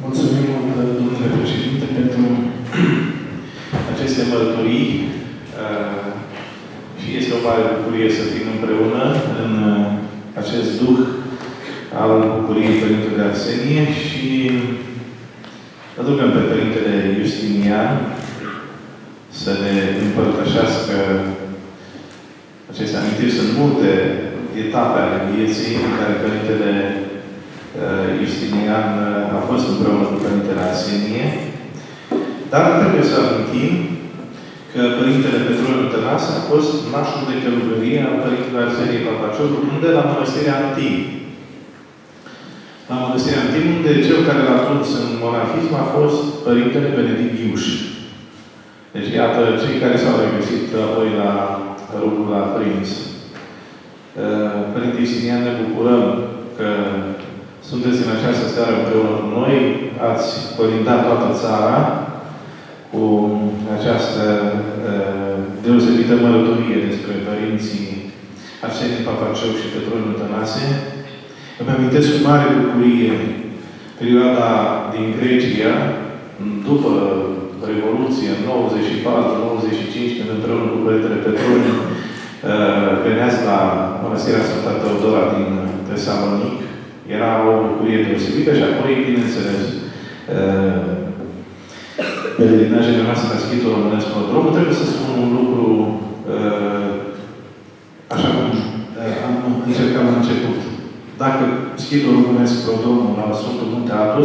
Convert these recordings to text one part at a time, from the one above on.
Mulțumim mult, domnule președinte, pentru aceste mărturii. Și este o mare bucurie să fim împreună în acest duh al bucuriei Părintele Arsenie și îl rugăm pe Părintele Justinian să ne împărtășească aceste amintiri. Sunt multe etape ale vieții în care Părintele Justinian a fost împreună cu Părintele Arsenie, dar trebuie să amintim că Părintele Petroniu Tănase a fost nașul de călugărie al Părintelui Arsenie Papaciorlu, unde la Mănăstirea Antim. La Mănăstirea Antim, unde cel care l-a pus în monahism a fost Părintele Benedict Iuș. Deci, iată, cei care s-au regăsit apoi la rugul la Primis. Părinte Justinian, ne bucurăm că sunteți în această seară împreună cu noi. Ați colindat toată țara cu această deosebită mărturie despre părinții Arsenie Papaciorlu și Petroniu Tănase. Îmi amintesc cu mare bucurie perioada din Grecia, după Revoluție, în 94-95, când împreună cu Părintele Petroniu veneați la Mănăstirea Sfânta Teodora din Tesalonic. Era o bucurie deosebită și apoi, bineînțeles, pelerinaje rămase la Schitul Românesc Prodromul. Trebuie să spun un lucru așa cum am încercat la început. Dacă Schitul Românesc Prodromul la Sfântul Munte Athos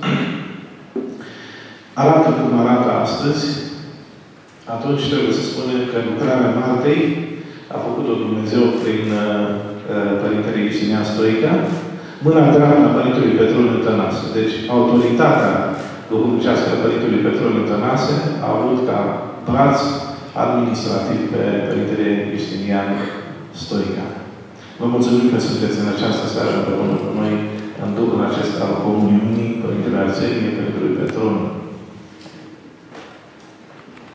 arată cum arată astăzi, atunci trebuie să spunem că lucrarea Martei a făcut-o Dumnezeu prin Părintele Justinian Stoica, mâna dreaptă a Părintelui Petroniu Tănase. Deci, autoritatea duhovnicească a Părintelui Petroniu Tănase a avut ca braț administrativ pe Părintele Justinian Stoica. Vă mulțumim că sunteți în această seară împreună cu noi în duhul acesta al comuniunii, Părintele Arsenie,